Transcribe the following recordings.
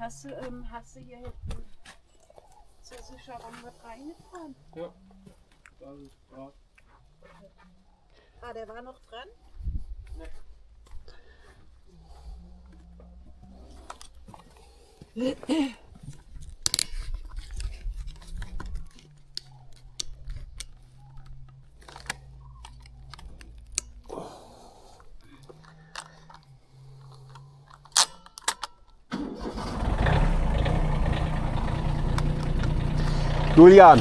Hast du hier hinten zur Sicherung mit reingefahren? Ja, da ist dran. Ah, der war noch dran? Nee. Julian,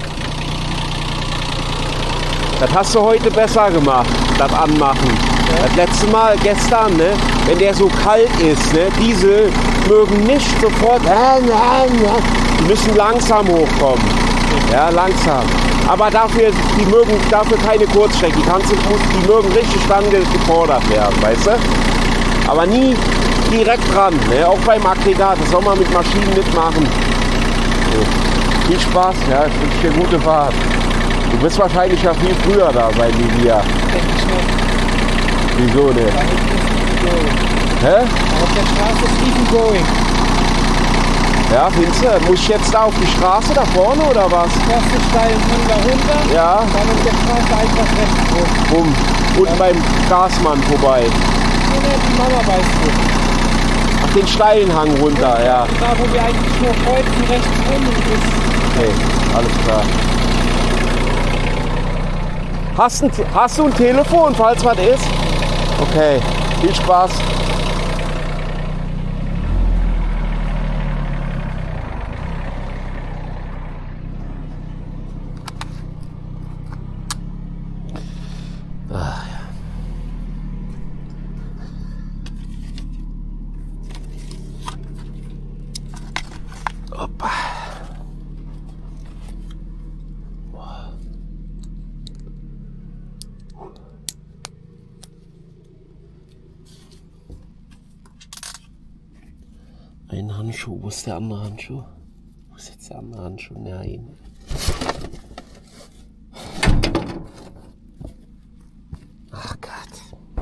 das hast du heute besser gemacht, das Anmachen. Ja. Das letzte Mal, gestern, ne, wenn der so kalt ist, ne, Diesel mögen nicht sofort, die müssen langsam hochkommen. Ja, langsam. Aber dafür, die mögen dafür keine Kurzstrecke, die mögen richtig dann gefordert werden, weißt du? Aber nie direkt dran, ne, auch beim Aggregat, das soll man mit Maschinen mitmachen. So. Viel Spaß, ja, ich wünsche dir gute Fahrt. Du wirst wahrscheinlich ja viel früher da sein wie wir. Denke ich nicht. Wieso nicht? Da hinten ist easy going. Hä? Auf der Straße ist easy going. Ja, findest du? Muss ich jetzt da auf die Straße da vorne oder was? Fährst du steil runter, Ja. dann auf der Straße einfach rechts rum. Rum. Und beim Gasmann vorbei. Oder die Mama weißt du. Ach, den steilen Hang runter, ja. Da wo wir eigentlich nur kreuzen, rechts rum und ist. Okay, alles klar. Hast du ein Telefon, falls was ist? Okay, viel Spaß. Ah, ja. Opa. Ein Handschuh, wo ist der andere Handschuh? Wo ist jetzt der andere Handschuh? Nein. Ach Gott.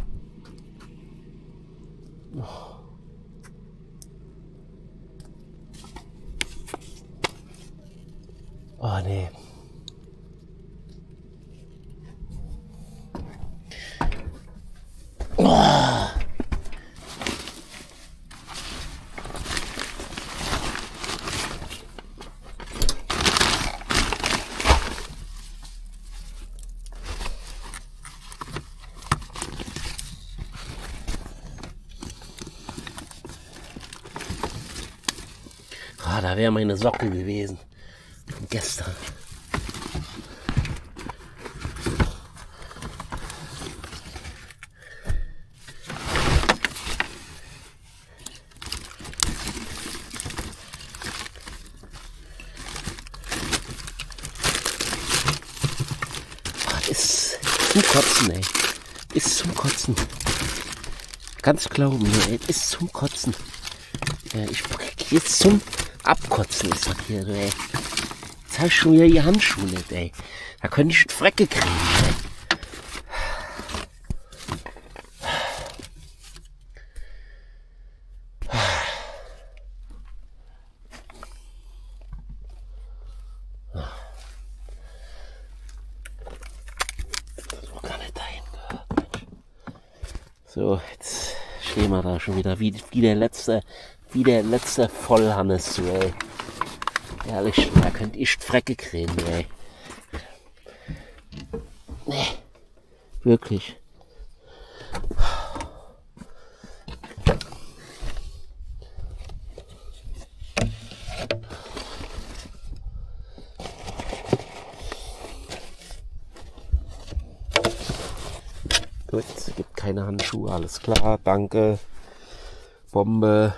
Oh nee. Ah, da wäre meine Socke gewesen. Von gestern. Ah, ist zum Kotzen, ey. Ist zum Kotzen. Ganz glauben, ey. Ist zum Kotzen. Ja, ich jetzt zum Abkotzen ist das hier, ey. Jetzt habe ich schon wieder die Handschuhe nicht, ey. Da könnte ich Frecke kriegen, ey. Das war gar nicht dahin gehört. So, jetzt stehen wir da schon wieder wie der letzte Vollhannes, ey. Ehrlich, da könnt ich Frecke kriegen, ey. Nee, wirklich. Gut, es gibt keine Handschuhe, alles klar, danke. Bombe.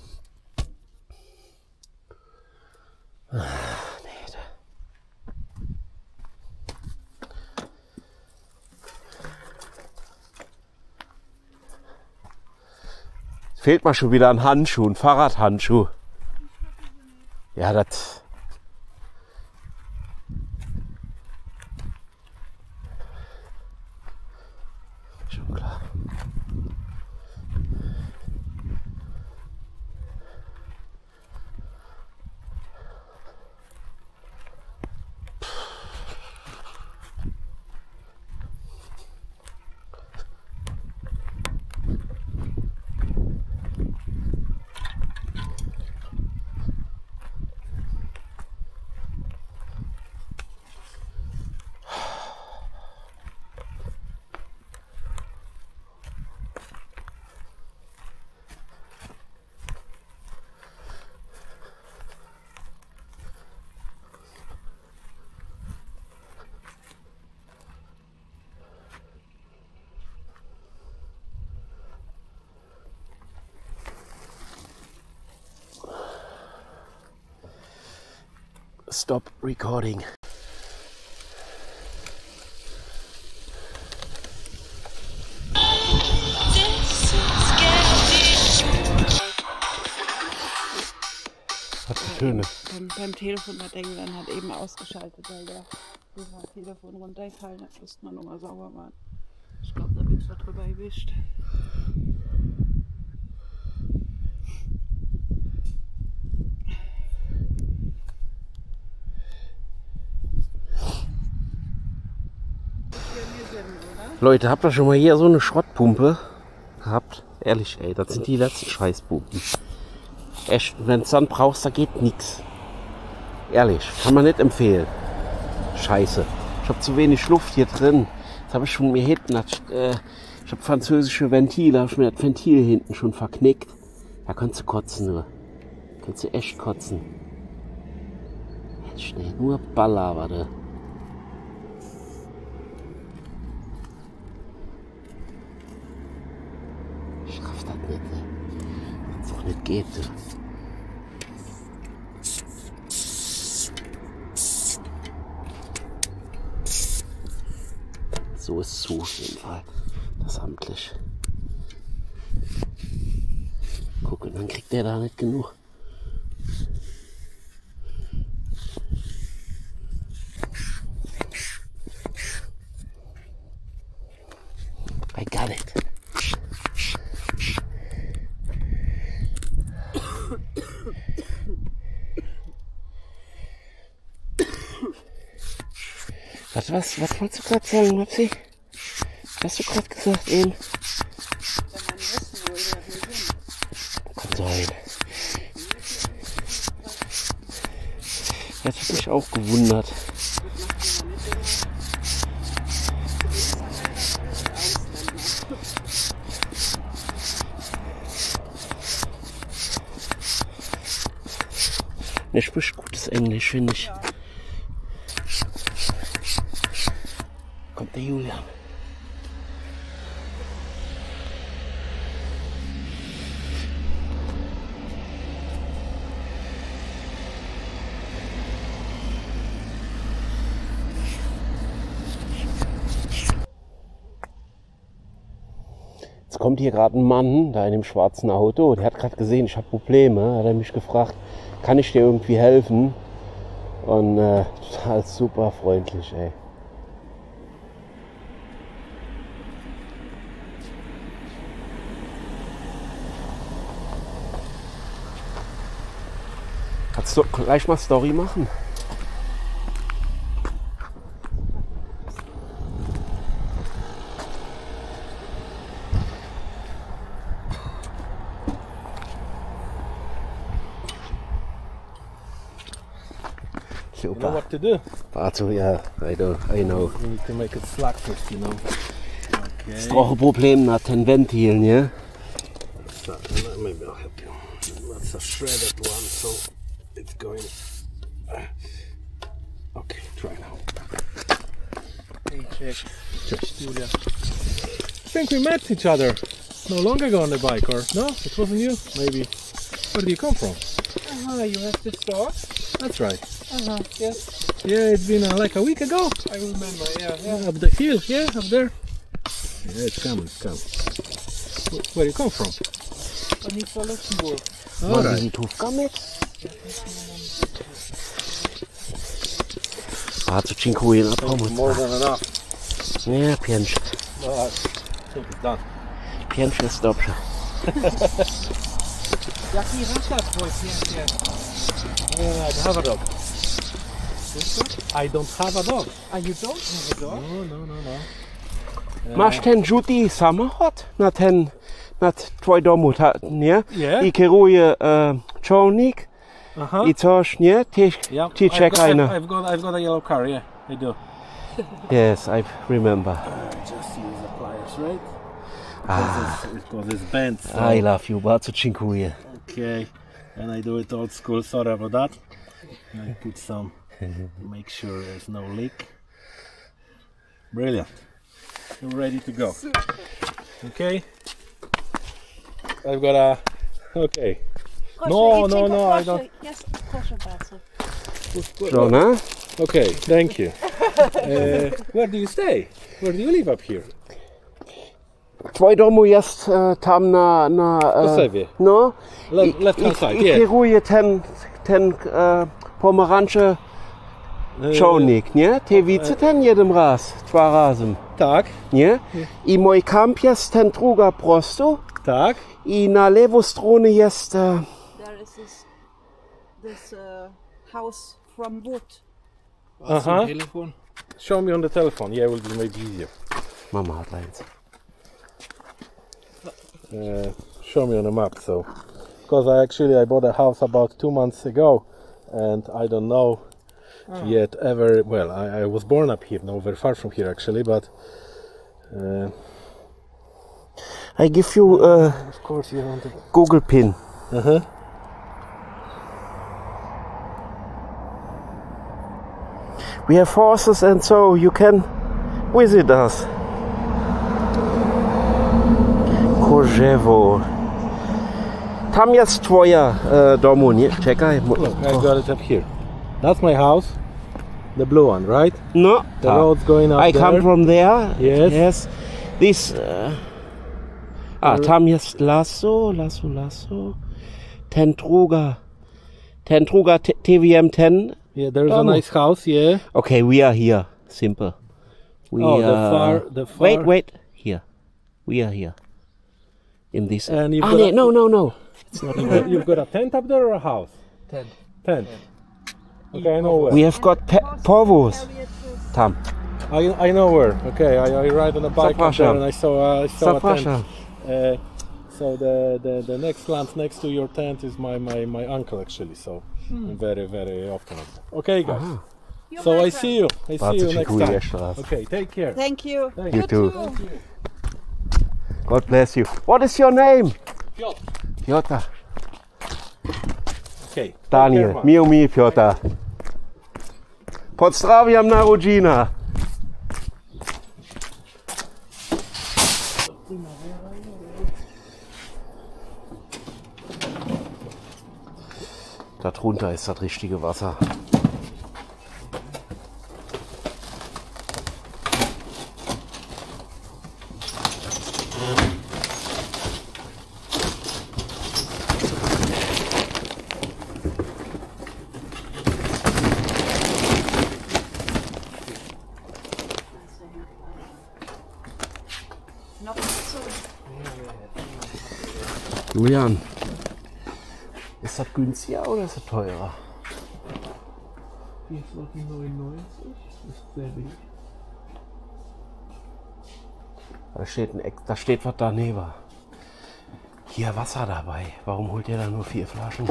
Fehlt mal schon wieder ein Handschuh, ein Fahrradhandschuh. Ja, das. Schon klar. stop recording. Was für Töne. Beim Telefon hat der dann halt eben ausgeschaltet, weil der Telefon runtergefallen hat. Musste man nochmal sauber machen. Ich glaube, da bin ich da drüber erwischt. Leute, habt ihr schon mal hier so eine Schrottpumpe gehabt? Ehrlich, ey, das sind die letzten Scheißpumpen. Echt, wenn du dann brauchst, da geht nichts. Ehrlich, kann man nicht empfehlen. Scheiße. Ich habe zu wenig Luft hier drin. Das habe ich schon mir hinten. Ich habe französische Ventile, habe ich mir das Ventil hinten schon verknickt. Da kannst du kotzen nur. Kannst du echt kotzen. Echt, nee, nur Baller, warte. Ich raff das nicht, ne? Das doch nicht geht, ne? So ist es zu, auf jeden Fall. Das amtlich. Guck, dann kriegt der da nicht genug. I got it. Was wolltest du gerade sagen, Mopsi? Was hast du gerade gesagt eben? Kann sein. Das hat mich auch gewundert. Er spricht gutes Englisch, finde ich. Kommt der Julian. Jetzt kommt hier gerade ein Mann, da in dem schwarzen Auto. Der hat gerade gesehen, ich habe Probleme. Hat er mich gefragt, kann ich dir irgendwie helfen? Und total super freundlich, ey. Kannst du gleich mal Story machen? You know what to do? Also, yeah, I know. You need to make it slack first, you know. Das Problem nach den Ventilen, ja? So, maybe I'll help you. That's a shredded one, so it's going. Okay, try now. Hey, check. Just Julia. I think we met each other no long ago on the bike, or no? It wasn't you? Maybe. Where do you come from? You have the store? That's right. Yes. Yeah, it's been like a week ago. I remember, Yeah, up the hill, yeah, up there. Yeah, it's coming, it's coming. Where do you come from? Von Nizza Luxemburg. All right. Wizytówka mit? Bardzo dziękuję na pomoc. More than enough. Nie, 5. No, I think it's done. 5 jest dobrze. Jaki rasza twój pięknie? I don't have a dog. I don't have a dog. You don't have a dog? No. Masz ten żółty samochód na twój domu, nie? Yeah. I kieruje ciągnik Uh-huh. i coś, nie? Ty czekaj na... I've got a yellow car, yeah, I do. Yes, I remember. Just use the pliers, right? Because it's bent. So. I love you, bardzo dziękuję. Okay, and I do it old school, sorry about that. I put some, make sure there's no leak. Brilliant. You're ready to go. Okay. I've got a, okay. No, I don't. Yes, proszę bardzo. So, ne? Okay, thank you. Where do you stay? Where do you live up here? Tvoj domu jest tam na Po sobie. no? Left hand side, I yeah. kieruję ten pomarańczy ciągnik, nie? Ty widzę ten jeden raz, dwa razem, Tak, nie? I mój kamp jest ten druga prosto tak. i na lewą stronę jest There is this house from wood. Aha. Show me on the telephone. Yeah, it will be maybe easier. Mama hat eins. Show me on a map. So, because I bought a house about 2 months ago, and I don't know yet ever. Well, I was born up here, no, very far from here actually, but I give you of course you want to. Google Pin. We have horses and so you can visit us. Kojevo. Tam jest twoja domu, nie? Czekaj. Look, I got it up here. That's my house, the blue one, right? No. The road's going up I there. come from there. Yes. Yes. This. Tam jest Lasso. Tentruga TVM 10. Yeah, there's a nice house. Yeah. Okay, we are here. Simple. We the far. Wait. Here. We are here. In this. And you've got No. It's not here. You've got a tent up there or a house? Tent. Okay, I know where. We have got povos. Tam. I know where. Okay, I ride on a bike up there Zapraszam. and I saw a Zapraszam. tent. So the next land next to your tent is my uncle actually. So very very often. Okay, guys. So I see you. I see you next time. jeszcze raz. Okay, take care. Thank you. You too. God bless you. What is your name? Piotr. Piotr. Okay. Daniel. Mi Piotr. Pozdrawiam na rodzina. Da drunter ist das richtige Wasser. Julian, ist das günstiger oder ist das teurer? 4,99 ist sehr billig. Da steht was daneben. Hier Wasser dabei. Warum holt ihr da nur 4 Flaschen?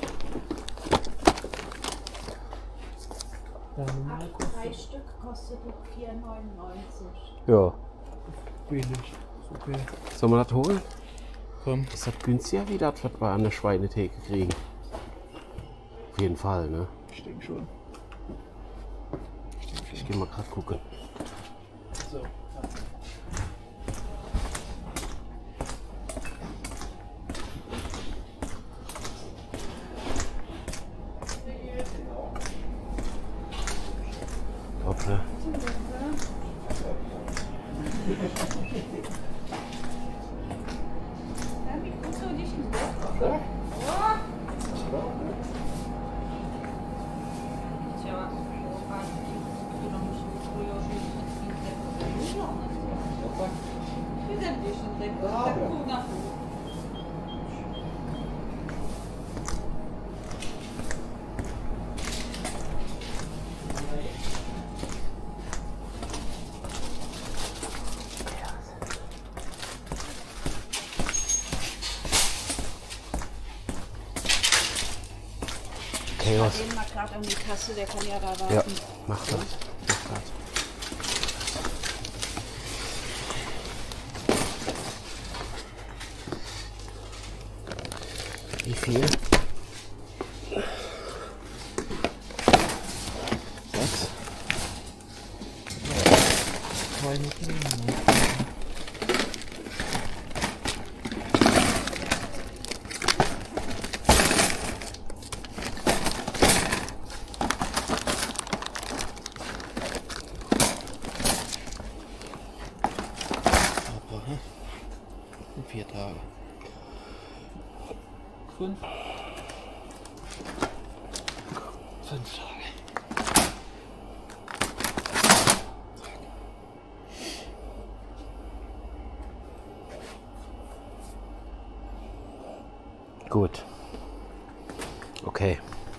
3 Stück kostet 4,99. Ja. Billig. Okay. Sollen wir das holen? Komm. Ist das günstiger wie das, was wir an der Schweinetheke kriegen? Auf jeden Fall, ne? Ich denke schon. Ich geh mal gerade gucken. So. Hoppla. Chaos. Gehen mal gerade an die Kasse, der kann ja da warten. Ja, mach das. Wie viel? 6. 5 Tage. Gut. Okay.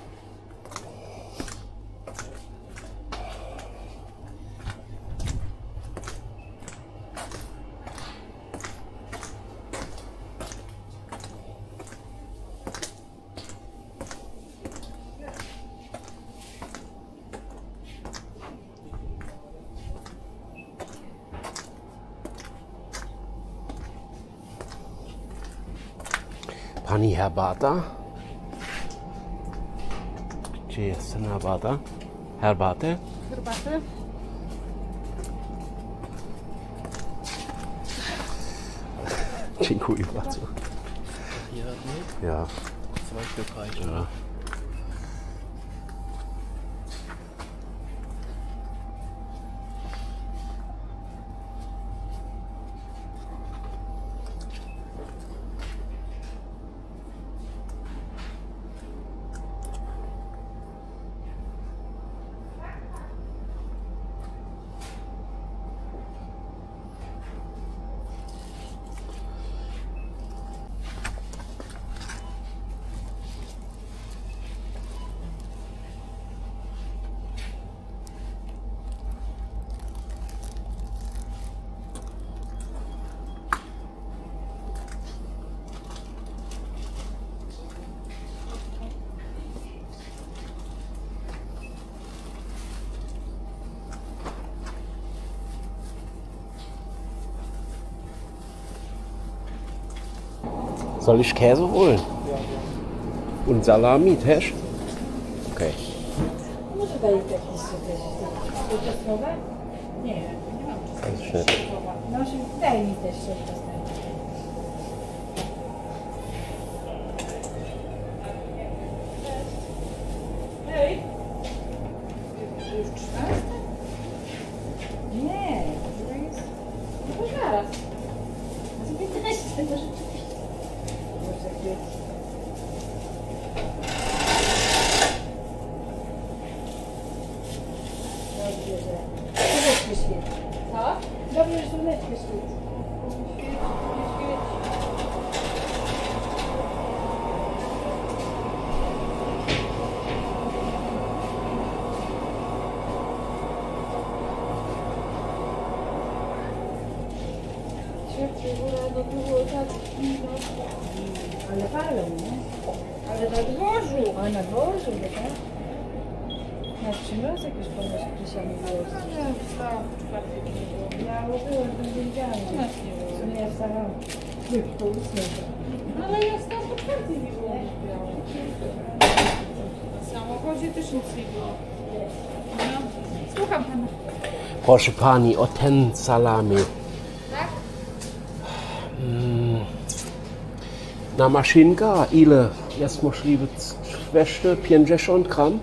Pani herbata. Gdzie jest ten herbata? Herbatę? Herbatę? Dziękuję bardzo. Hier, ne? Ja. 2 Stück reichen. Ja. Soll ich Käse holen? Ja, ja. Und Salami też? Okay. Może daje jakieś czasnowe? Nie, nie mam Das ist schnell. No, daj mi też coś czasnowego. Hej! Już 13? Nie, to jest... No to zaraz. A co 15, to rzeczywiście. Może jakby... Dobrze, że słoneczko świeci. Co? Dobrze, że słoneczko świeci. Świeci, góra, no było tak, no. Ale palą, nie? Ale na dworzu. A na dworzu, no tak? Na przymrozek już ponoć Krysiami było. Nie, wstałam w czwartek nie było. Ja mówiłam, że nie wiedziałam. U nas nie było. W sumie ja wstałam. Po 8. Ale ja wstałam po czwartej nie było. Na samochodzie też nic nie było. No. Słucham pana. Proszę pani, o ten salami. Tak? Na maszynka ile jest możliwe? 250 gram?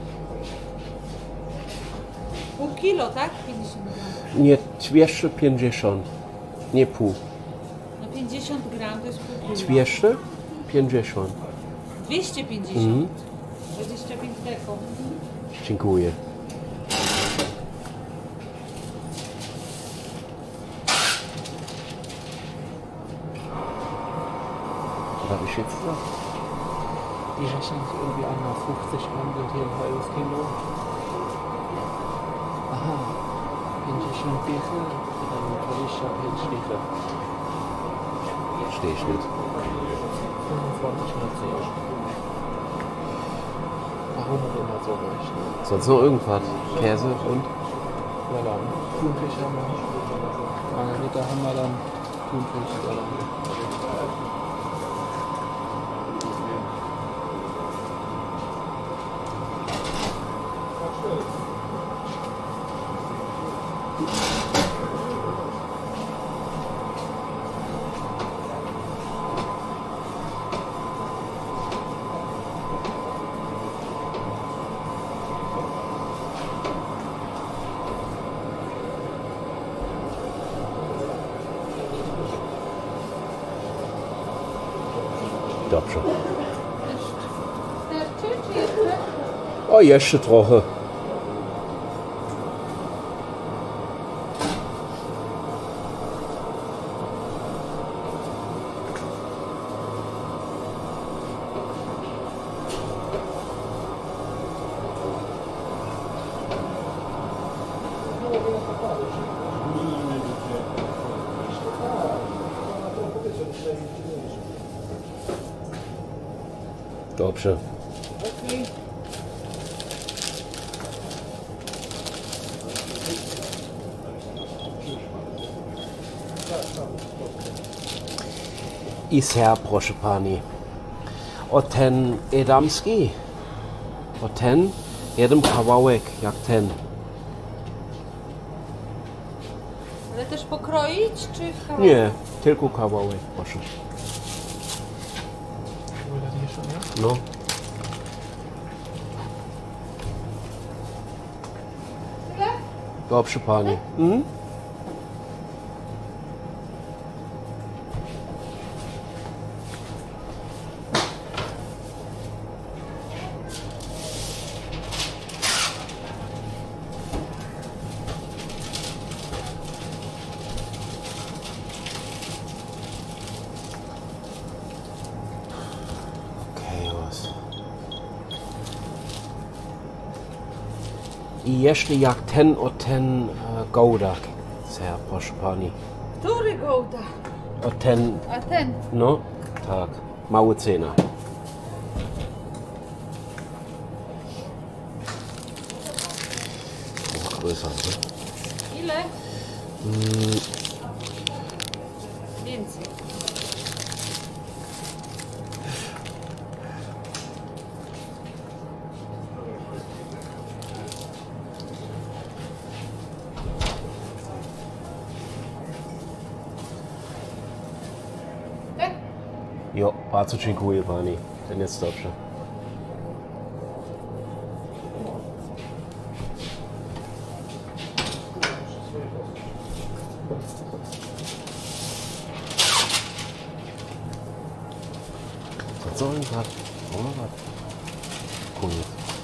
Pół kilo, tak? 50 gram. Nie, 250. Nie pół. Na 50 gram to jest pół kilo. 250. 250. 25 deko. Dziękuję. Was habe ich jetzt gesagt? Die rechnen sich irgendwie an nach 50 Gramm sind hier ein halbes Kilo. Aha, 50 Bieche, dann 25 Stiche. Stehe ich nicht. 25 mal 10. Warum auch immer so rechnen? Sonst noch irgendwas? Käse und? Ja, dann Thunfisch haben wir. 3 Liter haben wir dann Thunfisch, Salami. Dobrze. Starczy czy jeszcze? Oh, jeszcze trochę. Dobrze. I ser, proszę pani. O ten edamski. O ten jeden kawałek jak ten. Ale też pokroić, czy w kawałek? Nie, tylko kawałek, proszę. No. Dobrze pani. Mhm. I jeszcze jak ten o ten gołdak, ser, proszę pani. Który gołda? O ten, A ten? no, tak, małe cena. O, größer, ne? Ile? Więcej. Jo, bardzo dziękuję pani. Ten jest dobrze. Co on hat? O, was? Koniec.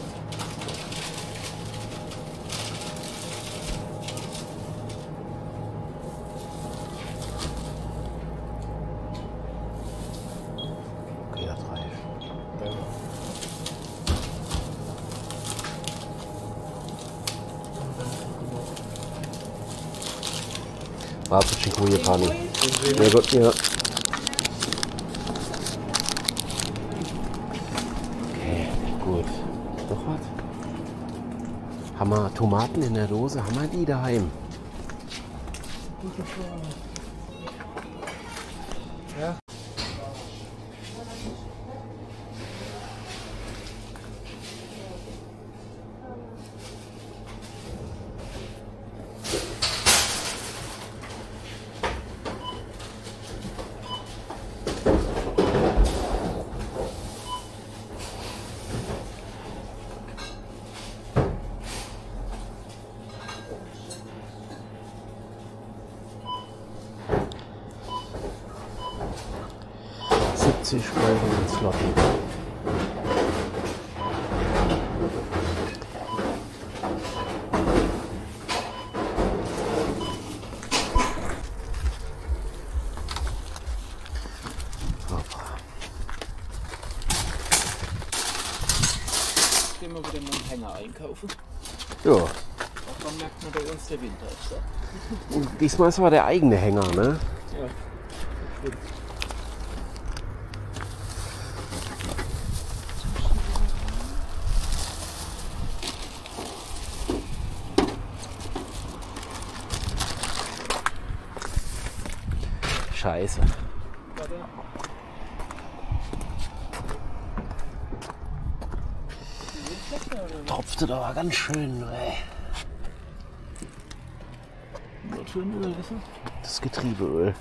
Okay, das reicht. Bardzo dziękuję pani. Ja, gut, ja. Okay, gut. Noch was? Haben wir Tomaten in der Dose? Haben wir die daheim? Ja. €70 ins Lotto. Gehen wir wieder mal einen Hänger einkaufen. Ja, Dann merkt man bei uns der Winter ist da. und diesmal ist aber der eigene Hänger, ne? Ja. Stimmt. Scheiße. Warte. Tropfte aber ganz schön, ey. Was für ein Öl ist das? Das Getriebeöl.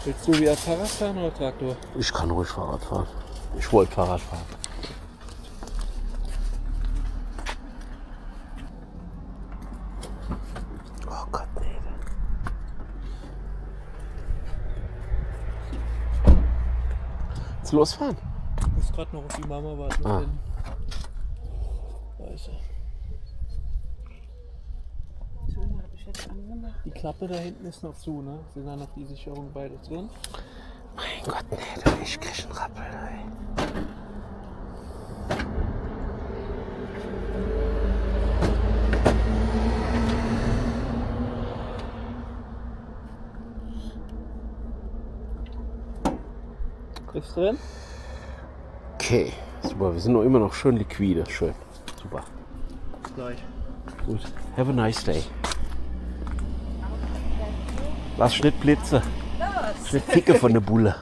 Willst du wieder Fahrrad fahren oder Traktor? Ich kann ruhig Fahrrad fahren. Ich wollte Fahrrad fahren. Oh Gott, nee. Willst du losfahren? Ich muss gerade noch auf die Mama warten. Ah. Da ist sie. Töne habe ich jetzt angemacht. Die Klappe da hinten ist noch zu, ne? Sind da noch die Sicherungen beide drin? Mein Gott, nee, du, ich krieg einen Rappel, ey. Ist drin? Okay, super, wir sind noch immer noch schön liquide. Schön, super. Gleich. Gut, have a nice day. Lass nicht Blitze. Lass nicht Ficke von der Bulle.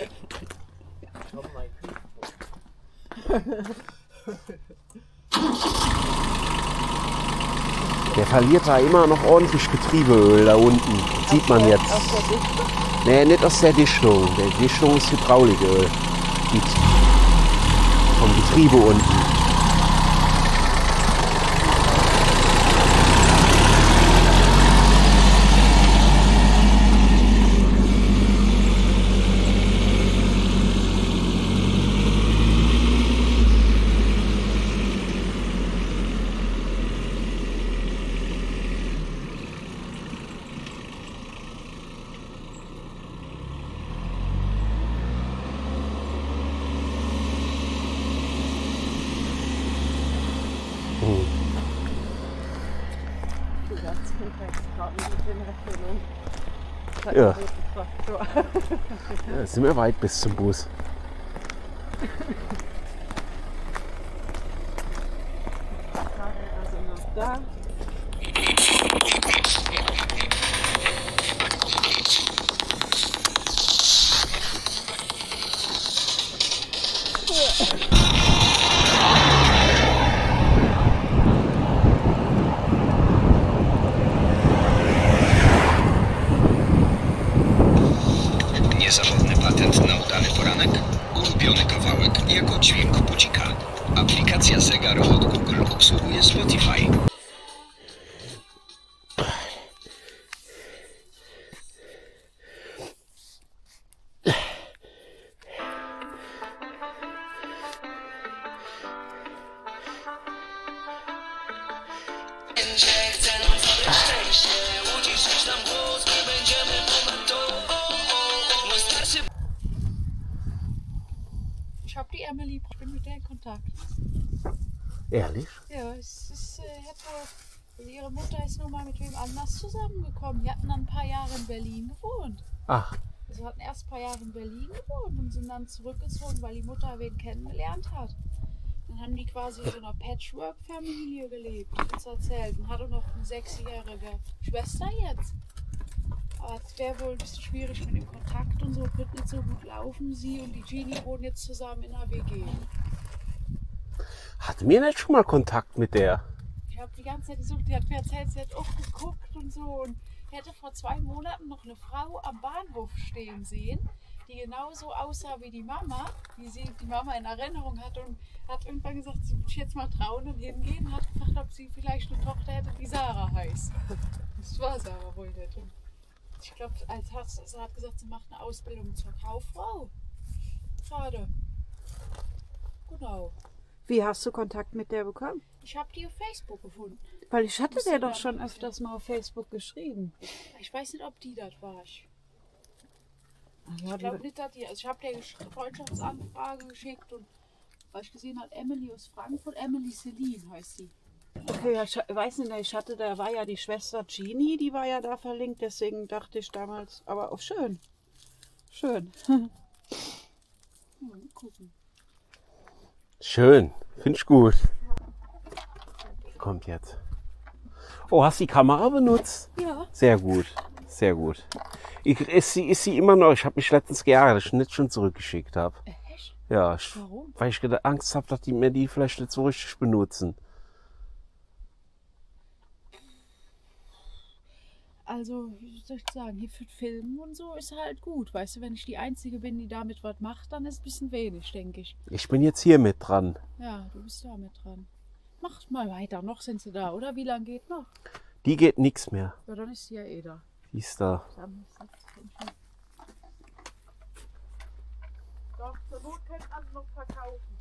Der verliert da immer noch ordentlich Getriebeöl da unten. Das sieht man jetzt. Aus der Dichtung? Nee, nicht aus der Dichtung. Der Dichtung ist Hydrauliköl. Vom Getriebe unten. Ja. Ja, sind wir weit bis zum Bus. Also noch da. Niezawodny patent na udany poranek, ulubiony kawałek jako dźwięk budzika. Aplikacja zegar od Google obsługuje Spotify. Ich habe die Emily, ich bin mit der in Kontakt. Ehrlich? Ja, es ist, also ihre Mutter ist nun mal mit wem anders zusammengekommen. Die hatten dann ein paar Jahre in Berlin gewohnt. Ach, Also hatten erst ein paar Jahre in Berlin gewohnt und sind dann zurückgezogen, weil die Mutter wen kennengelernt hat. Dann haben die quasi in so einer Patchwork-Familie gelebt, hat's erzählt. Und hatte noch eine 6-jährige Schwester jetzt. Aber es wäre wohl ein bisschen schwierig mit dem Kontakt und so, wird nicht so gut laufen. Sie und die Genie wohnen jetzt zusammen in einer WG. hatten wir nicht schon mal Kontakt mit der? Ich habe die ganze Zeit gesucht, die hat mir erzählt, sie hat auch geguckt und so. Und hätte vor 2 Monaten noch eine Frau am Bahnhof stehen sehen, die genauso aussah wie die Mama, wie sie die Mama in Erinnerung hatte, und hat irgendwann gesagt, sie würde jetzt mal trauen und hingehen, hat gefragt, ob sie vielleicht eine Tochter hätte, die Sarah heißt. Das war Sarah wohl nicht. Und ich glaube, sie hat gesagt, sie macht eine Ausbildung zur Kauffrau. Schade. Genau. Wie hast du Kontakt mit der bekommen? Ich habe die auf Facebook gefunden. Weil ich hatte Muss der sie doch dann schon noch öfters mal auf Facebook geschrieben. Ich weiß nicht, ob die das war. Ich Ja, glaube nicht, dass die. Also ich habe der Freundschaftsanfrage geschickt und weil ich gesehen habe, Emily aus Frankfurt, Emily Celine heißt sie. okay, ja, ich weiß nicht, ich hatte, da war ja die Schwester Genie, die war ja da verlinkt, deswegen dachte ich damals, aber auch schön. Schön. Mal gucken. Schön, finde ich gut. Kommt jetzt. Oh, hast du die Kamera benutzt? Ja. Sehr gut, sehr gut. Ist sie immer noch? Ich habe mich letztens geärgert, dass ich nicht schon zurückgeschickt habe. Echt? Ja, Warum? weil ich Angst habe, dass die mir die vielleicht nicht so richtig benutzen. also, wie soll ich sagen, hier für Filmen und so ist halt gut. Weißt du, wenn ich die Einzige bin, die damit was macht, dann ist es ein bisschen wenig, denke ich. Ich bin jetzt hier mit dran. Ja, du bist da mit dran. Mach mal weiter, noch sind sie da, oder? Wie lange geht noch? Die geht nichts mehr. Ja, dann ist sie ja eh da. Die ist da. Doch, zur Not könnte man noch verkaufen.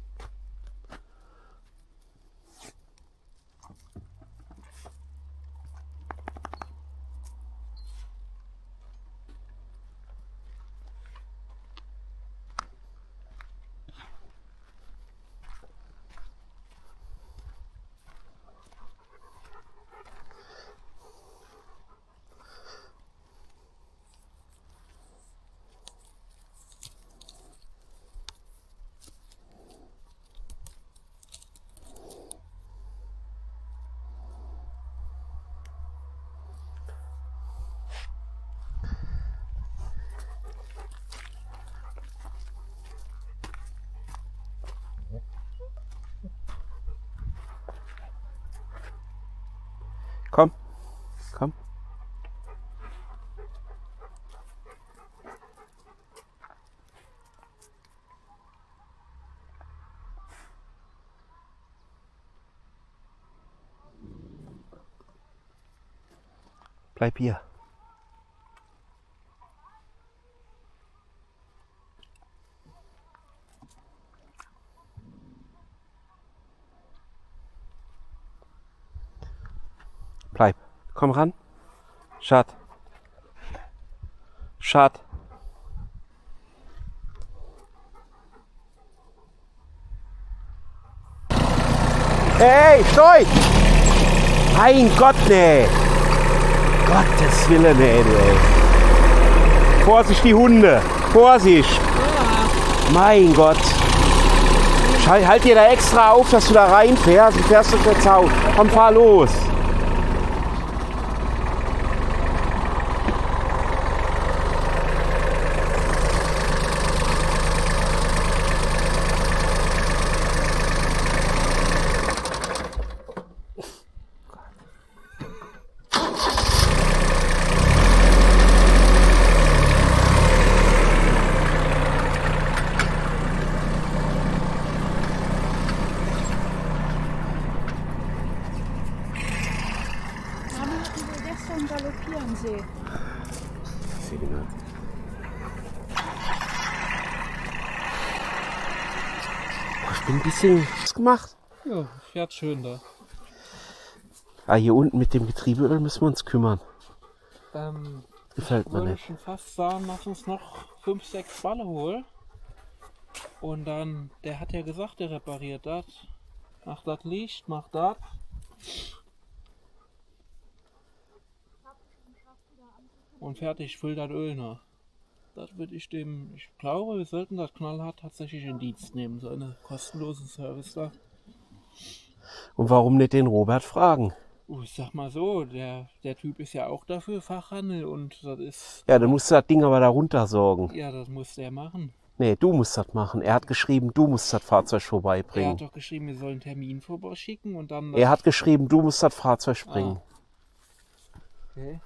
Komm, komm. Bleib hier. Bleib. Komm ran. Schat. Schat. Hey, stoi! Mein Gott, nee! Gottes Willen, nee, du, ey. Vorsicht, die Hunde! Vorsicht! Mein Gott! Halt dir da extra auf, dass du da reinfährst und fährst durch den Zaun. Komm, fahr los! Galoppieren sehen. Ich bin ein bisschen was gemacht. Ja, fährt schön da. Ah, hier unten mit dem Getriebeöl müssen wir uns kümmern. Gefällt mir Würde nicht. schon fast sagen, lass uns noch 5, 6 Balle holen. Und dann, der hat ja gesagt, der repariert das. Macht das Licht, macht das. Und fertig, füllt das Öl nach. Das würde ich dem, ich glaube, wir sollten das knallhart tatsächlich in Dienst nehmen. So einen kostenlosen Service da. Und warum nicht den Robert fragen? Ich sag mal so, der Typ ist ja auch dafür Fachhandel und das ist... Ja, dann musst du das Ding aber da runtersorgen. Ja, das muss der machen. Nee, du musst das machen. Er hat geschrieben, du musst das Fahrzeug Er vorbeibringen. hat doch geschrieben, wir sollen einen Termin vorbeischicken und dann... Er hat geschrieben, du musst das Fahrzeug bringen. Okay.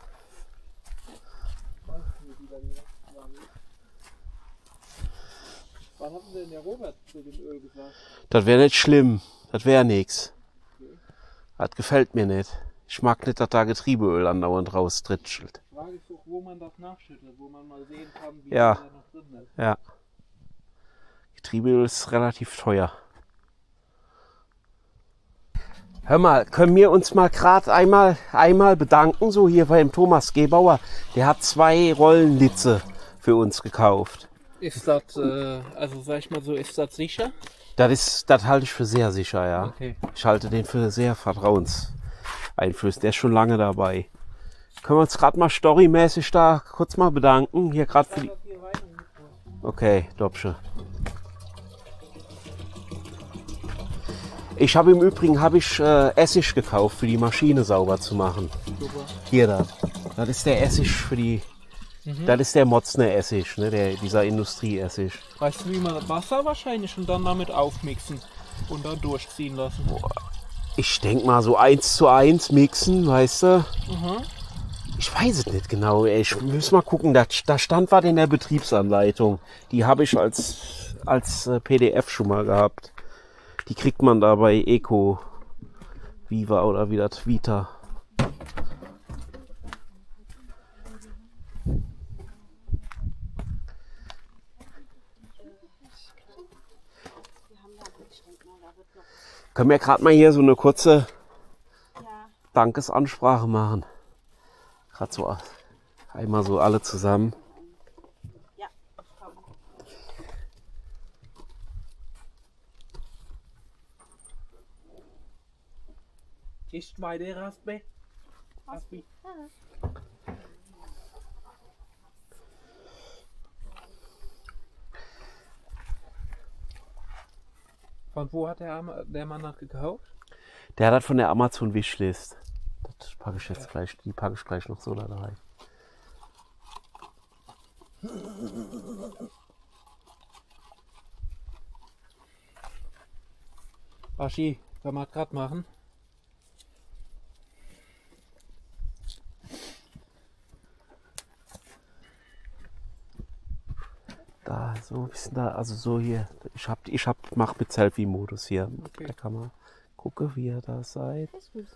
Was hat denn der Robert zu dem Öl gesagt? Das wäre nicht schlimm. Das wäre nix. Das gefällt mir nicht. Ich mag nicht, dass da Getriebeöl andauernd raustrittschelt. Frage ist doch, wo man das nachschüttet, wo man mal sehen kann, wie Ja. viel da noch drin ist. Ja. Getriebeöl ist relativ teuer. Hör mal, können wir uns mal gerade einmal bedanken, so hier beim Thomas Gebauer. Der hat 2 Rollen Litze für uns gekauft. Ist das, also sag ich mal so, ist das sicher? Das halte ich für sehr sicher, ja. Okay. Ich halte den für sehr vertrauenseinflößend. Der ist schon lange dabei. Können wir uns gerade mal storymäßig da kurz mal bedanken? Hier gerade für die... Okay, Dobsche. Ich habe im Übrigen Essig gekauft, für die Maschine sauber zu machen. Super. Hier da. Das ist der Essig für die... Das ist der Motzner Essig, ne? Dieser Industrieessig. Weißt du, wie man das Wasser wahrscheinlich und dann damit aufmixen und dann durchziehen lassen? Ich denke mal so 1:1 mixen, weißt du? Ich weiß es nicht genau. Ich muss mal gucken. Da stand was in der Betriebsanleitung. Die habe ich als PDF schon mal gehabt. Die kriegt man da bei Eco Viva oder wie das Vita. Können wir gerade mal hier so eine kurze Dankesansprache machen? Gerade so einmal so alle zusammen. Ja, komm. Ist weiter, Raspe? Raspi. Von wo hat der Mann das gekauft? Der hat das von der Amazon Wishlist. Das packe ich jetzt gleich, die packe ich gleich noch so da rein. Aschi, können wir gerade machen? Da, so ein bisschen da, also so hier. Mach mit Selfie-Modus hier. Okay. Da kann man gucken, wie ihr da seid.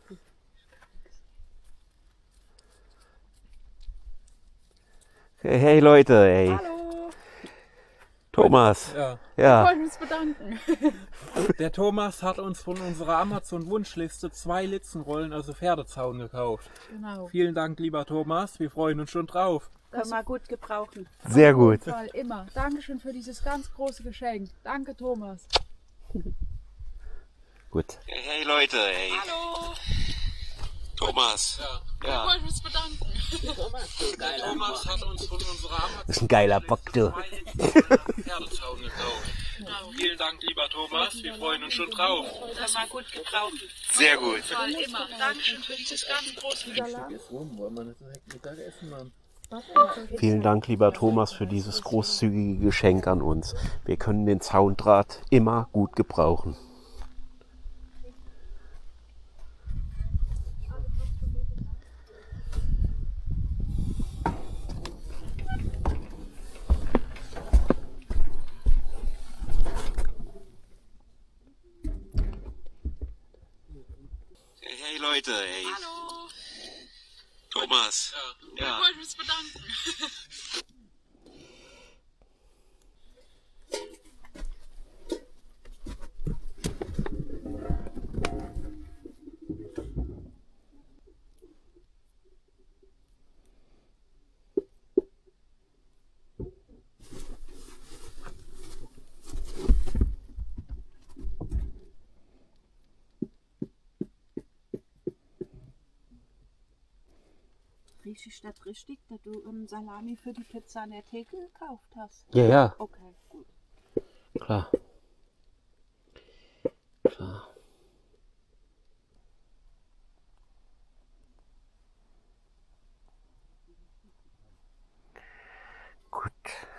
Hey Leute, ey. Hallo. Thomas. Ja. Ich Ja. wollte mich bedanken. Der Thomas hat uns von unserer Amazon-Wunschliste 2 Litzenrollen, also Pferdezaun, gekauft. Genau. Vielen Dank, lieber Thomas. Wir freuen uns schon drauf. Können wir gut gebrauchen. Sehr Auf jeden gut. Fall, immer. Dankeschön für dieses ganz große Geschenk. Danke, Thomas. Gut. Hey Leute, ey. Hallo. Thomas. Ich wollte mich bedanken. Der Thomas hat uns von unserer Das ist ein geiler Bock, du. Pferdezaun gekauft. Vielen Dank, lieber Thomas. Wir freuen uns schon drauf. Können wir gut gebrauchen. Sehr gut. Voll immer. Dankeschön für dieses ganz große Geschenk. Vielen Dank, lieber Thomas, für dieses großzügige Geschenk an uns. Wir können den Zaundraht immer gut gebrauchen. Hey Leute, ey. Hallo. Thomas. Ich wollte mich bedanken. Rieche ich das richtig, dass du Salami für die Pizza an der Theke gekauft hast? Ja, ja, Okay, gut. klar. Klar. Gut.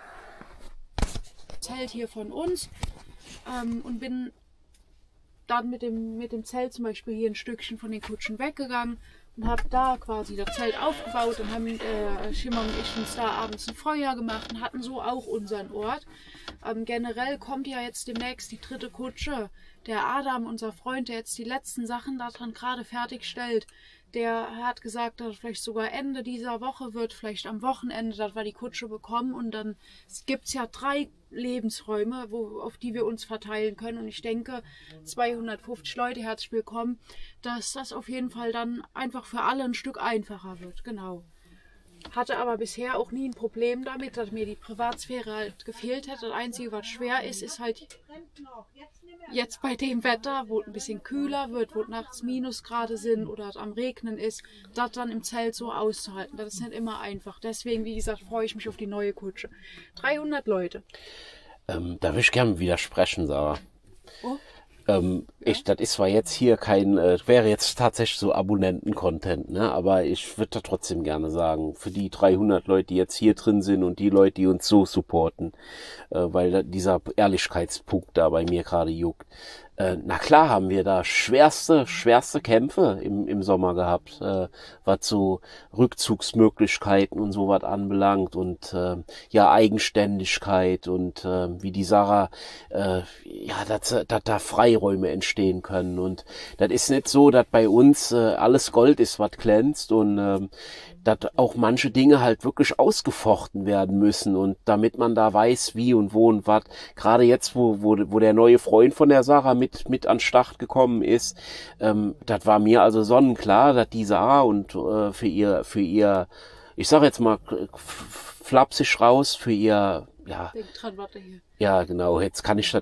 Zelt hier von uns und bin dann mit dem Zelt zum Beispiel hier ein Stückchen von den Kutschen weggegangen und habe da quasi das Zelt aufgebaut und haben Schimmer und ich uns da abends ein Feuer gemacht und hatten so auch unseren Ort. Generell kommt ja jetzt demnächst die 3. Kutsche. Der Adam, unser Freund, der jetzt die letzten Sachen daran gerade fertigstellt, der hat gesagt, dass vielleicht sogar Ende dieser Woche wird, vielleicht am Wochenende, dass wir die Kutsche bekommen. Und dann gibt es ja 3 Lebensräume, auf die wir uns verteilen können. Und ich denke, 250 Leute, herzlich willkommen, dass das auf jeden Fall dann einfach für alle ein Stück einfacher wird. Genau. Hatte aber bisher auch nie ein Problem damit, dass mir die Privatsphäre halt gefehlt hätte. Das Einzige, was schwer ist, ist halt jetzt bei dem Wetter, wo es ein bisschen kühler wird, wo nachts Minusgrade sind oder es am Regnen ist, das dann im Zelt so auszuhalten. Das ist nicht immer einfach. Deswegen, wie gesagt, freue ich mich auf die neue Kutsche. 300 Leute. Da würde ich gerne widersprechen, Sarah. Oh. Das ist zwar jetzt hier kein, wäre jetzt tatsächlich so Abonnenten-Content, ne? Aber ich würde da trotzdem gerne sagen, für die 300 Leute, die jetzt hier drin sind und die Leute, die uns so supporten, weil dieser Ehrlichkeitspunkt da bei mir gerade juckt. Na klar haben wir da schwerste Kämpfe im Sommer gehabt, was so Rückzugsmöglichkeiten und so was anbelangt und ja Eigenständigkeit und wie die Sarah, ja, dass da Freiräume entstehen können und das ist nicht so, dass bei uns alles Gold ist, was glänzt und dass auch manche Dinge halt wirklich ausgefochten werden müssen und damit man da weiß, wie und wo und was. Gerade jetzt, wo der neue Freund von der Sarah mit an den Start gekommen ist, das war mir also sonnenklar, dass die Sarah und für ihr, ich sag jetzt mal flapsig raus, für ihr, ja. Denk dran, warte hier. Ja, genau, jetzt darf ich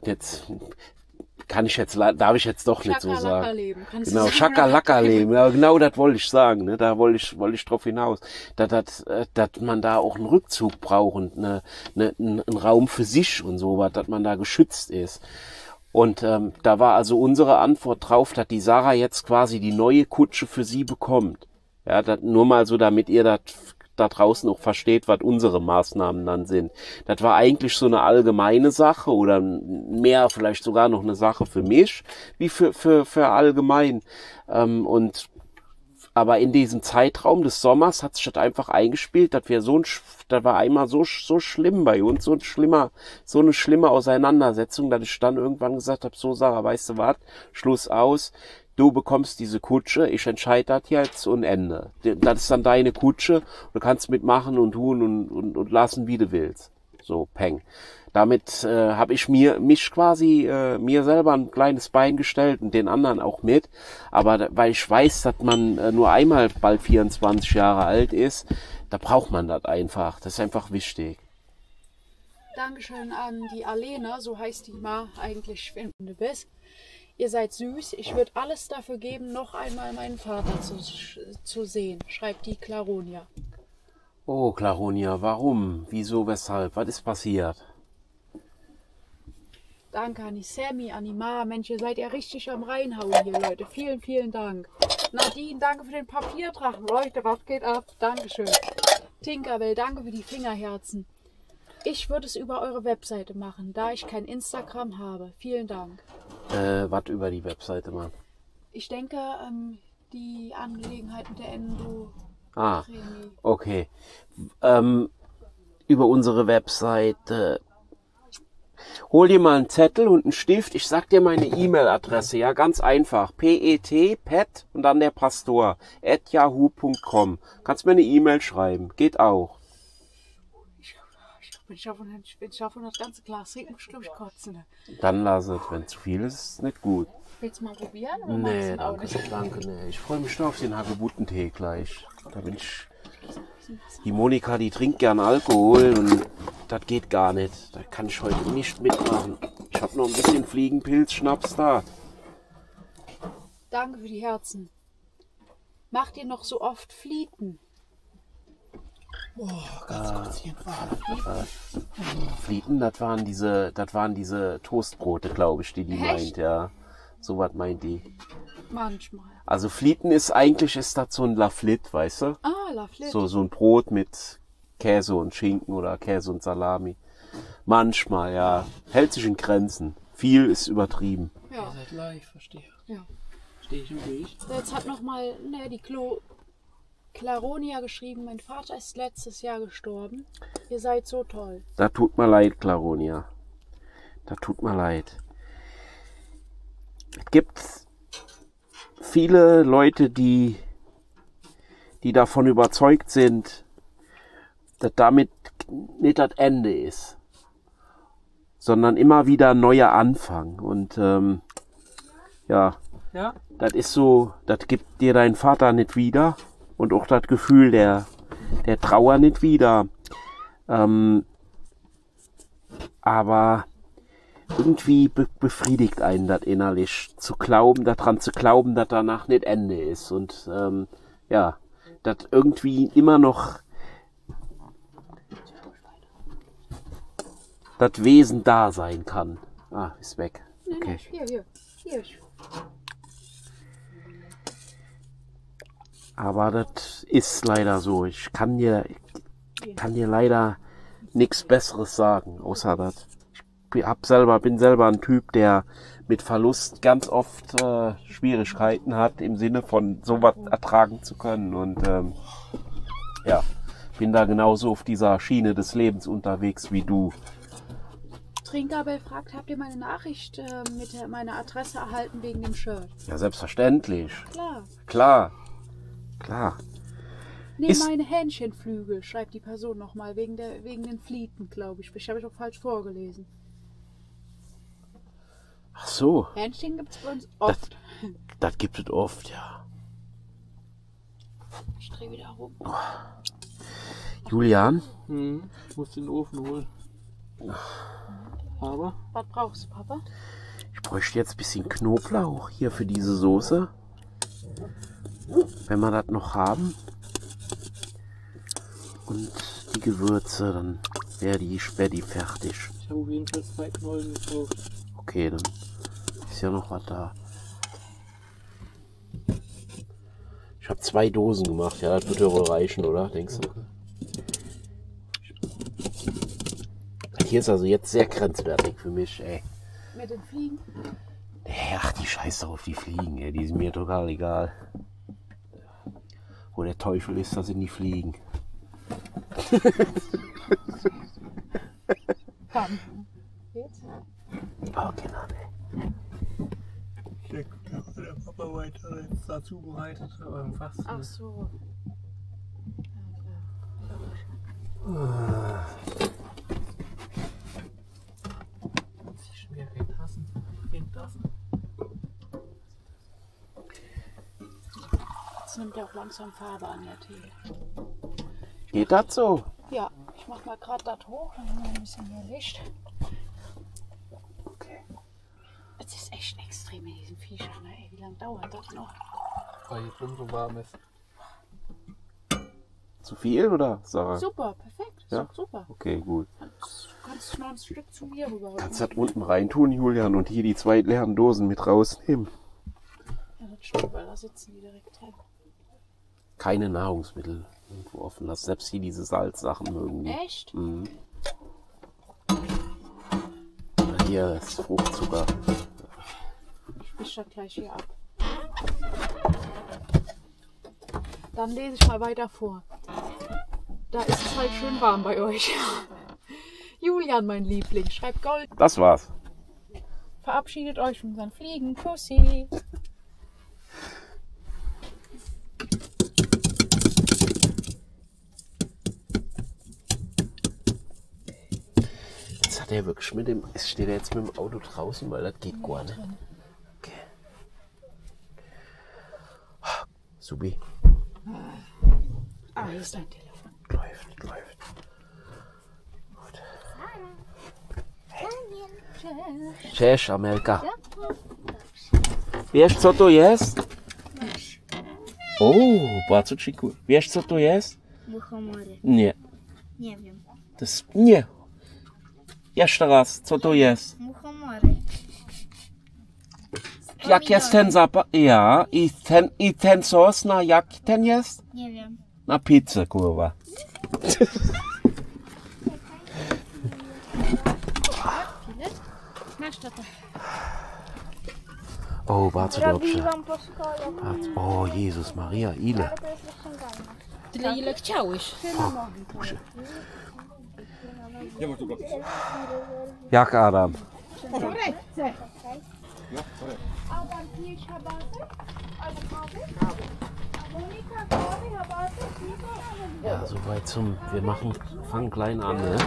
jetzt doch nicht so sagen. Genau, Schakalaka-Leben, ja, genau das wollte ich sagen, ne? Da wollte ich drauf hinaus, dass man da auch einen Rückzug braucht und einen Raum für sich und so was, dass man da geschützt ist. Und da war also unsere Antwort drauf, dass die Sarah jetzt quasi die neue Kutsche für sie bekommt. Ja, nur mal so, damit ihr das da draußen auch versteht, was unsere Maßnahmen dann sind. Das war eigentlich so eine allgemeine Sache oder mehr vielleicht sogar noch eine Sache für mich, wie für allgemein. Aber in diesem Zeitraum des Sommers hat sich das einfach eingespielt, dass wir das war einmal so schlimm bei uns, so eine schlimme Auseinandersetzung, dass ich dann irgendwann gesagt habe, so Sarah, weißt du was, Schluss aus. Du bekommst diese Kutsche, ich entscheide das jetzt und Ende. Das ist dann deine Kutsche, du kannst mitmachen und tun und lassen, wie du willst. So, peng. Damit habe ich mir selber ein kleines Bein gestellt und den anderen auch mit. Aber weil ich weiß, dass man nur einmal bald 24 Jahre alt ist, da braucht man das einfach. Das ist einfach wichtig. Dankeschön an die Alena, so heißt die Ma eigentlich, wenn du bist. Ihr seid süß. Ich würde alles dafür geben, noch einmal meinen Vater zu sehen, schreibt die Claronia. Oh, Claronia, warum? Wieso, weshalb? Was ist passiert? Danke an die Sammy, an die Ma. Mensch, ihr seid ja richtig am Reinhauen hier, Leute. Vielen, vielen Dank. Nadine, danke für den Papierdrachen. Leute, was geht ab? Dankeschön. Tinkerbell, danke für die Fingerherzen. Ich würde es über eure Webseite machen, da ich kein Instagram habe. Vielen Dank. Was über die Webseite, Mann? Ich denke, die Angelegenheit mit der Endo. Ah, okay. Über unsere Webseite. Hol dir mal einen Zettel und einen Stift. Ich sag dir meine E-Mail-Adresse, ja, ganz einfach. pet und dann der Pastor @yahoo.com. Kannst mir eine E-Mail schreiben, geht auch. Wenn ich schaffe, das ganze Glas trinken, bestimmt ich kotzen. Dann lass es, wenn zu viel ist, ist es nicht gut. Willst du mal probieren? Oder Nee, danke, nee. Ich freue mich nur auf den Hagebuttentee gleich. Da bin ich. Die Monika, die trinkt gern Alkohol und das geht gar nicht. Da kann ich heute nicht mitmachen. Ich habe noch ein bisschen Fliegenpilz-Schnaps da. Danke für die Herzen. Macht ihr noch so oft Flieten? Oh, ganz kurz hier Flieten, das waren diese Toastbrote, glaube ich, die meint, ja. So was meint die. Manchmal. Also Flieten ist das so ein Laflitte, weißt du? Ah, Laflitte. So ein Brot mit Käse und Schinken oder Käse und Salami. Manchmal, ja. Hält sich in Grenzen. Viel ist übertrieben. Ja. Ihr seid live, verstehe. Ja. Stehe ich im Weg? Jetzt hat nochmal die Claronia geschrieben, mein Vater ist letztes Jahr gestorben. Ihr seid so toll. Da tut mir leid, Claronia. Da tut mir leid. Es gibt viele Leute, die davon überzeugt sind, dass damit nicht das Ende ist, sondern immer wieder ein neuer Anfang. Und ja, das ist so, das gibt dir dein Vater nicht wieder. Und auch das Gefühl der Trauer nicht wieder. Aber irgendwie befriedigt einen das innerlich, daran zu glauben, dass danach nicht Ende ist. Und ja, dass irgendwie immer noch das Wesen da sein kann. Ah, ist weg. Okay. Hier. Aber das ist leider so. Ich kann dir leider nichts Besseres sagen, außer das. bin selber ein Typ, der mit Verlust ganz oft Schwierigkeiten hat, im Sinne von sowas ertragen zu können. Und ja, bin da genauso auf dieser Schiene des Lebens unterwegs wie du. Trinkabel fragt, habt ihr meine Nachricht mit meiner Adresse erhalten wegen dem Shirt? Ja, selbstverständlich. Klar. Klar. Klar. Nee, Ist- meine Hähnchenflügel, schreibt die Person nochmal, wegen den Flieten, glaube ich. Ich habe doch falsch vorgelesen. Ach so, Hähnchen gibt es bei uns oft. das gibt es oft, ja. Ich drehe wieder rum. Julian, Ich muss den Ofen holen. Aber Was brauchst du, Papa? ich bräuchte jetzt ein bisschen Knoblauch hier für diese Soße. Wenn wir das noch haben. Und die Gewürze, dann wäre die fertig. ich habe auf jeden Fall 2 Knollen gekauft. Okay, dann ist ja noch was da. Ich habe 2 Dosen gemacht. Ja, das wird ja wohl reichen, oder? Denkst du? Hier ist also jetzt sehr grenzwertig für mich, ey. Mit den Fliegen? Ach, die Scheiße auf die Fliegen, ey. Die sind mir total egal. Wo der Teufel ist, da sind die Fliegen. Komm. Jetzt? Oh, genau, ey. Der Papa weiter jetzt dazu bereitet, aber im Fasten. Ach so. Schwere Tassen. 10 Tassen. Jetzt nimmt ja auch langsam Farbe an der Tee. Geht das so? Ja, ich mach mal gerade das hoch, dann haben wir ein bisschen mehr Licht. Okay. Es ist echt extrem in diesen Viechern, ey. Wie lange dauert das noch? Weil hier drin so warm ist. Zu viel, oder, Sarah? Super, perfekt. Ist Ja? doch super. Okay, gut. Jetzt kannst du noch ein Stück zu mir rüberrücken. Kannst du das unten rein tun, Julian, und hier die 2 leeren Dosen mit rausnehmen? Ja, das stimmt, weil da sitzen die direkt drin. Keine Nahrungsmittel irgendwo offen lassen. Selbst hier diese Salzsachen mögen die. Echt? Mhm. Oder hier ist Fruchtzucker. Ich wisch das gleich hier ab. Dann lese ich mal weiter vor. Da ist es halt schön warm bei euch. Julian, mein Liebling, schreibt Gold. Das war's. Verabschiedet euch von unseren Fliegen. Pussy. Jetzt hat er wirklich mit dem. Steht er jetzt mit dem Auto draußen, weil das geht gar nicht. Okay. Subi. Ah, hier ist dein Telefon. Läuft. Gut. Cześć, Amelka. Wiesz, co to jest? O, bardzo dziękuję. Wiesz, co to jest? Muchomory. Nie. Nie wiem. To jest... Nie. Jeszcze raz, co to jest? Muchomory. Jak jest ten zapach? Ja. I ten sos na jak ten jest? Nie wiem. Na pizzę, kurwa. Masz to. O, bardzo dobrze. Robiłam po szkole. Bardzo. O, Jezus Maria, ile? To jest rozciągalne. Tyle ile chciałeś. Jak Adam? Adam, pijesz herbatę? Albo kawę? A Monika, kawę, herbatę? Ja, soweit zum. Wir fangen klein an, ne?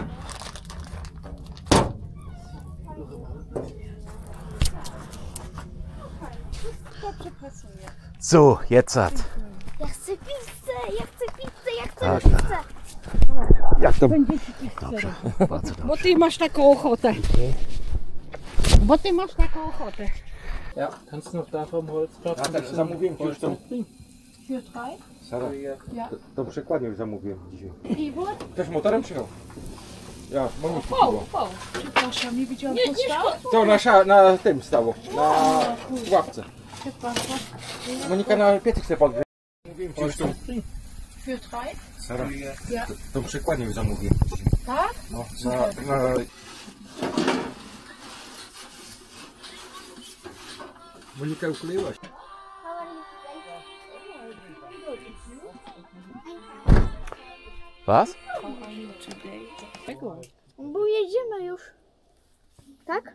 So, jetzt hat. Ja chcę pizzę, ja chcę pizzę, ja chcę Tak. pizzę. Jak to? Dobrze, bardzo Bo dobrze. ty masz taką ochotę. Bo ty masz taką ochotę. Ja, kannst du noch da vom Holzplatz ein bisschen zamówiłem ci już Holz tą. mitbringen? Für 3? Sara, Ja. to przekładnie już zamówiłem dzisiaj. Piwo? Też motorem przyjechał? Ja, Moniki piwo. Przepraszam, nie widziałam postaw. To na tym stało, na ławce. Przepraszam. Monika na piecyk sobie podgrzał. Mówiłem ci już tą. Für 3? Sara, Ja. tą przekładnię już zamówiłem dzisiaj. Tak? No, Monika ukleiłaś. Was? Bo jedziemy już. Tak?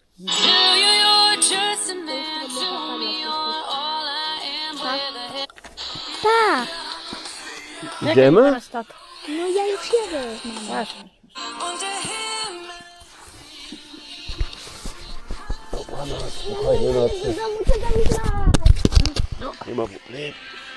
Tak. Idziemy? Teraz tak. No ja już jadę. Właśnie. Spokojnie nocy. Do domu czekam na. Nie ma Problem.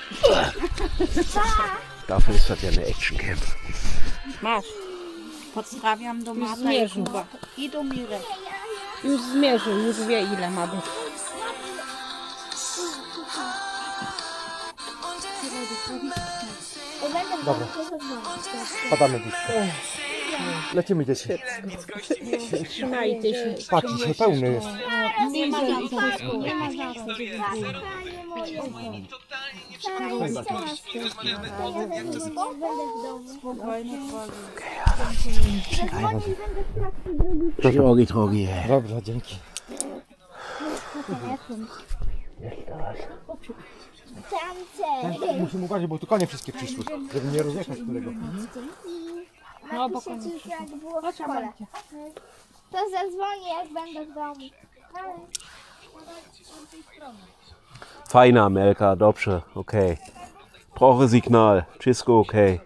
Dafür ist das ja eine Action-Camp. Masz. Pozdrawiam do Marta i zmierzył. Kuba. I do Mirek. Już zmierzył, już wie ile ma być. Dobra. Padamy dziś. Lecimy dzieci. Trzymajcie się. Patrz, dzisiaj pełny jest. Nie ma za nie ma Drogi, drogi. Dobra, dzięki. Musimy uważać, bo tu konie wszystkie przyszły, żeby nie rozjechać którego. No bo jak było w szkole. To zadzwonię, jak będę w domu. Feiner, Amelka, dobrze, okay. Brauche Signal. Tschüssko, okay.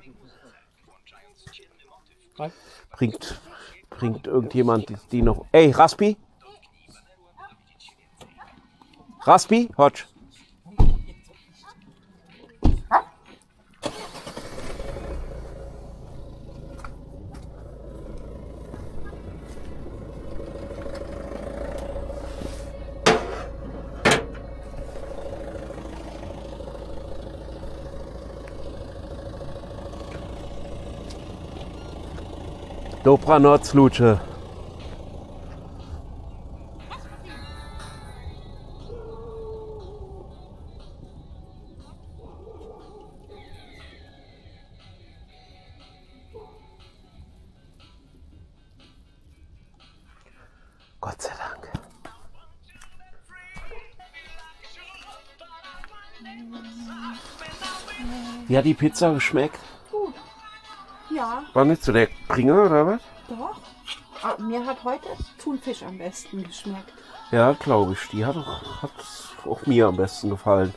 Bringt irgendjemand die noch... Ey, Raspi? Raspi, chodź. Dobranoc, Luce. Gott sei Dank. Wie hat die Pizza geschmeckt? Gut. Ja, War nicht so der Bringer oder was? doch. Aber mir hat heute Thunfisch am besten geschmeckt. Ja, glaube ich. Die hat auch mir am besten gefallen.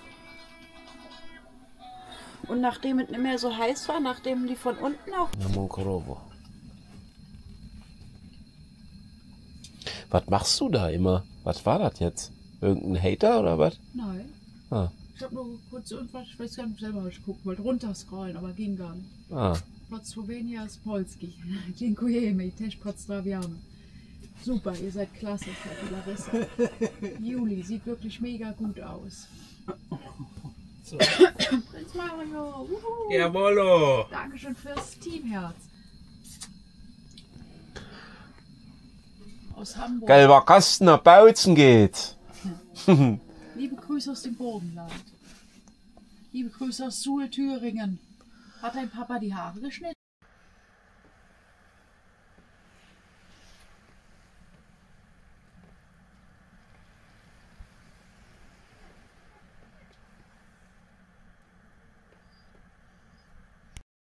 Und nachdem es nicht mehr so heiß war, nachdem die von unten auch... Na, Monkorovo. Was machst du da immer? Was war das jetzt? Irgendein Hater oder was? Nein. Ah. Ich habe nur kurz irgendwas, ich weiß gar nicht selber, was ich gucken wollte, runterscrollen, aber ging gar nicht. Ah. Pod Slowenien ist Polski. Dziękujemy, też pozdrawiamy. Super, ihr seid klasse, sagt die Larissa. Juli sieht wirklich mega gut aus. So. Prinz Mario, wuhu. Jawollo! Dankeschön fürs Teamherz. Aus Hamburg. Gelber Kasten nach Bautzen geht's. Liebe Grüße aus dem Burgenland. Liebe Grüße aus Suhl, Thüringen. Hat dein Papa die Haare geschnitten?